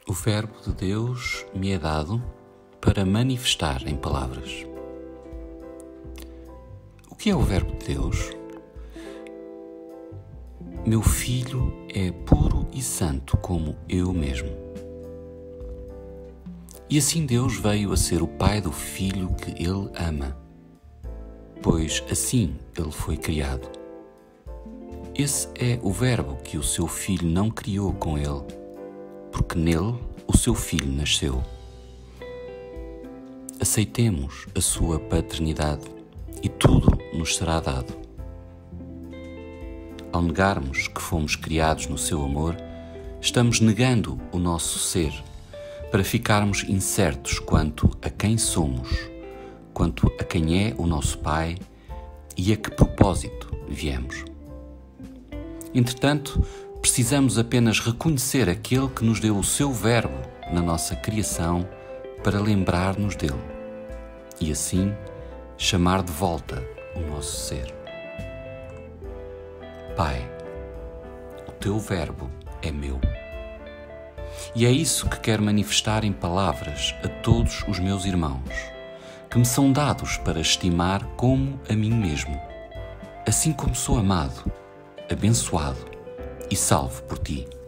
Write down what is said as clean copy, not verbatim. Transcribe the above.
O Verbo de Deus me é dado para manifestar em palavras. O que é o Verbo de Deus? Meu filho é puro e santo como eu mesmo. E assim Deus veio a ser o Pai do Filho que Ele ama, pois assim Ele foi criado. Esse é o Verbo que o seu Filho não criou com Ele, porque nele o seu Filho nasceu. Aceitemos a sua paternidade e tudo nos será dado. Ao negarmos que fomos criados no seu amor, estamos negando o nosso ser para ficarmos incertos quanto a quem somos, quanto a quem é o nosso Pai e a que propósito viemos. Entretanto, precisamos apenas reconhecer aquele que nos deu o seu Verbo na nossa criação para lembrar-nos dele e assim chamar de volta o nosso ser. Pai, o teu Verbo é meu. E é isso que quero manifestar em palavras a todos os meus irmãos, que me são dados para estimar como a mim mesmo, assim como sou amado, abençoado e salvo por ti.